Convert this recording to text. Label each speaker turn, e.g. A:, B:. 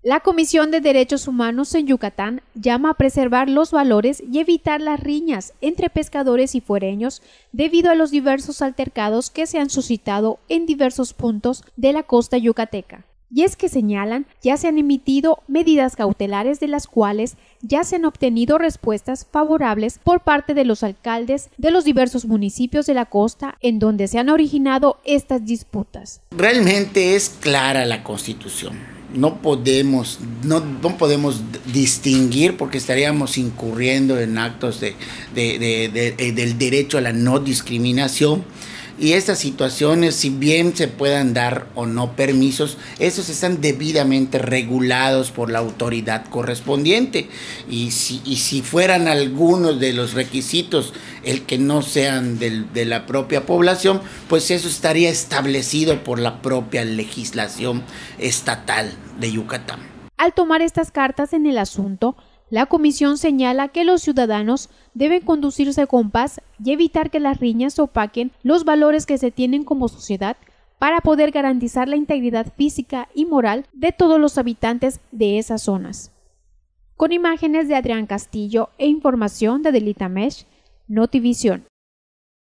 A: La Comisión de Derechos Humanos en Yucatán llama a preservar los valores y evitar las riñas entre pescadores y fuereños debido a los diversos altercados que se han suscitado en diversos puntos de la costa yucateca. Y es que señalan, ya se han emitido medidas cautelares de las cuales ya se han obtenido respuestas favorables por parte de los alcaldes de los diversos municipios de la costa en donde se han originado estas disputas.
B: Realmente es clara la Constitución. No podemos distinguir porque estaríamos incurriendo en actos del derecho a la no discriminación. Y estas situaciones, si bien se puedan dar o no permisos, esos están debidamente regulados por la autoridad correspondiente. Y si fueran algunos de los requisitos el que no sean de la propia población, pues eso estaría establecido por la propia legislación estatal de Yucatán.
A: Al tomar estas cartas en el asunto, la comisión señala que los ciudadanos deben conducirse con paz y evitar que las riñas opaquen los valores que se tienen como sociedad para poder garantizar la integridad física y moral de todos los habitantes de esas zonas. Con imágenes de Adrián Castillo e información de Delita Mesh, Notivisión.